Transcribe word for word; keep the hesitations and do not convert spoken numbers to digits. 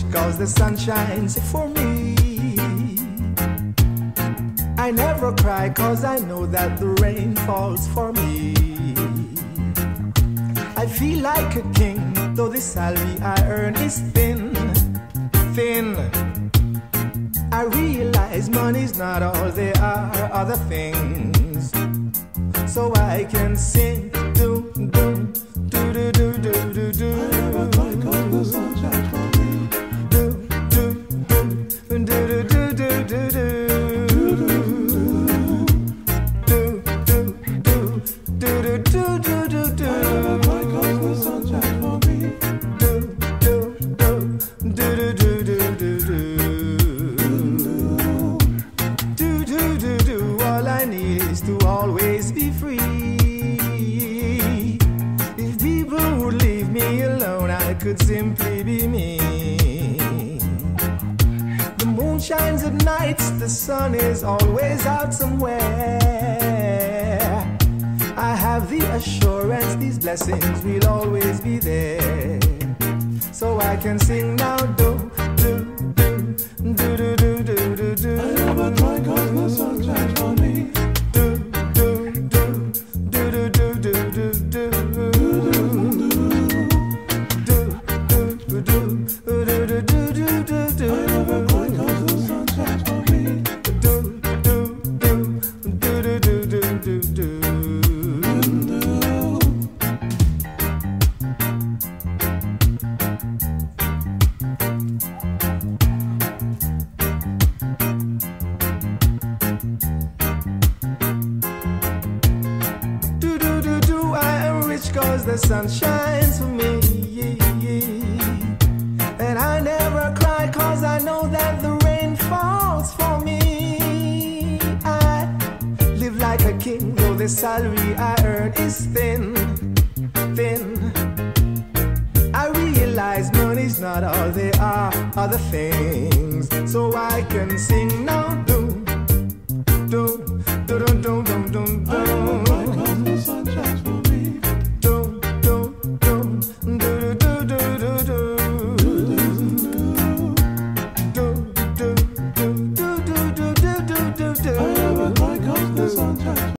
cause the sun shines for me. I never cry cause I know that the rain falls for me. I feel like a king, though the salary I earn is thin, thin. I realize money's not all there are other things. So I can sing, do, do, do, do, do, do, do, do. I never cry cause the sun shines for me. Do, do, do, do, do, do, do, do, do. Could simply be me. The moon shines at nights, the sun is always out somewhere. I have the assurance these blessings will always be there. So I can sing now, do, do, do, do, do, do, do, do, do. I never cry cause the sun shines for me. Do, do, do, do, do, do, do, do, do. Cause the sun shines for me, and I never cry cause I know that the rain falls for me. I live like a king, though the salary I earn is thin, thin. I realize money's not all there are other things. So I can sing now, do, do, do, do, do, do, do, do.